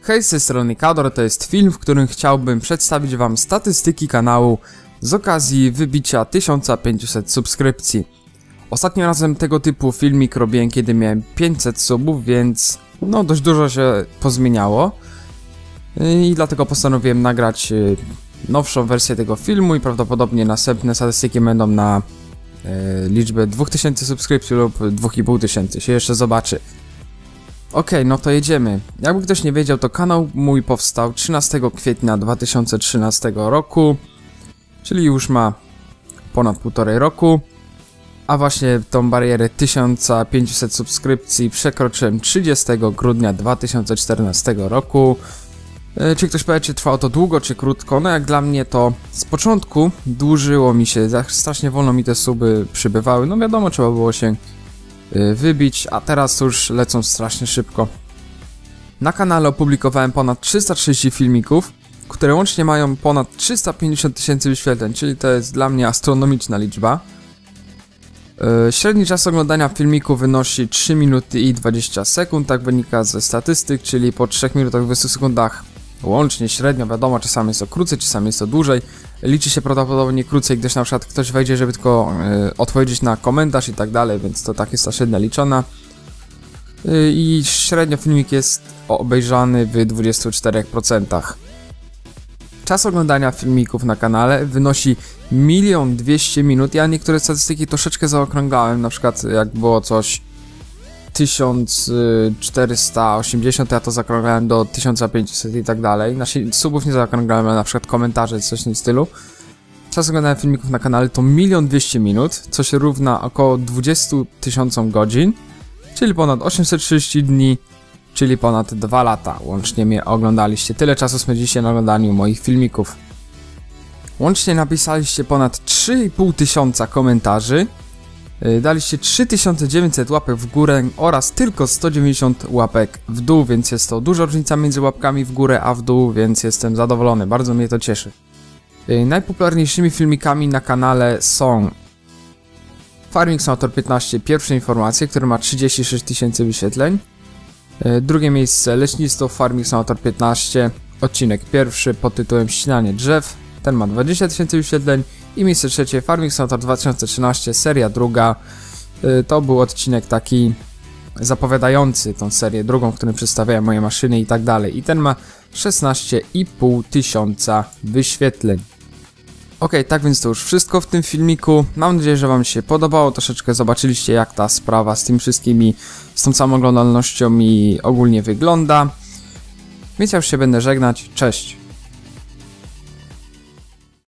Hej, z tej strony Kador, to jest film, w którym chciałbym przedstawić wam statystyki kanału z okazji wybicia 1500 subskrypcji. Ostatnim razem tego typu filmik robiłem, kiedy miałem 500 subów, więc no dość dużo się pozmieniało. I dlatego postanowiłem nagrać nowszą wersję tego filmu i prawdopodobnie następne statystyki będą na liczbę 2000 subskrypcji lub 2500, się jeszcze zobaczy. Okej, no to jedziemy. Jakby ktoś nie wiedział, to kanał mój powstał 13 kwietnia 2013 roku, czyli już ma ponad 1,5 roku, a właśnie tą barierę 1500 subskrypcji przekroczyłem 30 grudnia 2014 roku. Czy ktoś powie, czy trwało to długo, czy krótko? No jak dla mnie to z początku dłużyło mi się, strasznie wolno mi te suby przybywały, no wiadomo, trzeba było się wybić, a teraz to już lecą strasznie szybko. Na kanale opublikowałem ponad 330 filmików, które łącznie mają ponad 350 000 wyświetleń, czyli to jest dla mnie astronomiczna liczba. Średni czas oglądania filmiku wynosi 3 minuty i 20 sekund, tak wynika ze statystyk, czyli po 3 minutach 20 sekundach łącznie, średnio, wiadomo, czasami jest to krócej, czasami jest to dłużej. Liczy się prawdopodobnie krócej, gdyż na przykład ktoś wejdzie, żeby tylko odpowiedzieć na komentarz i tak dalej, więc to tak jest ta średnia liczona. I średnio filmik jest obejrzany w 24%. Czas oglądania filmików na kanale wynosi 1 200 000 minut. Ja niektóre statystyki troszeczkę zaokrąglałem, na przykład jak było coś 1480, ja to zaokrąglałem do 1500 i tak dalej. Subów nie zaokrąglałem, ale na przykład komentarze, coś w tym stylu. Czas oglądania filmików na kanale to 1 200 000 minut, co się równa około 20 000 godzin, czyli ponad 830 dni, czyli ponad 2 lata. Łącznie mnie oglądaliście. Tyle czasu spędziliście na oglądaniu moich filmików. Łącznie napisaliście ponad 3500 komentarzy, daliście 3900 łapek w górę oraz tylko 190 łapek w dół, więc jest to duża różnica między łapkami w górę a w dół, więc jestem zadowolony, bardzo mnie to cieszy. Najpopularniejszymi filmikami na kanale są Farming Simulator 15, pierwsze informacje, który ma 36 000 wyświetleń. Drugie miejsce Leśnictwo Farming Simulator 15, odcinek pierwszy pod tytułem Ścinanie drzew, ten ma 20 000 wyświetleń. I miejsce trzecie Farming Simulator 2013, seria druga. To był odcinek taki zapowiadający tą serię drugą, w którym przedstawiałem moje maszyny i tak dalej. I ten ma 16 500 wyświetleń. Okej, tak więc to już wszystko w tym filmiku. Mam nadzieję, że wam się podobało. Troszeczkę zobaczyliście, jak ta sprawa z tym wszystkimi, z tą samą oglądalnością mi ogólnie wygląda. Więc ja już się będę żegnać. Cześć!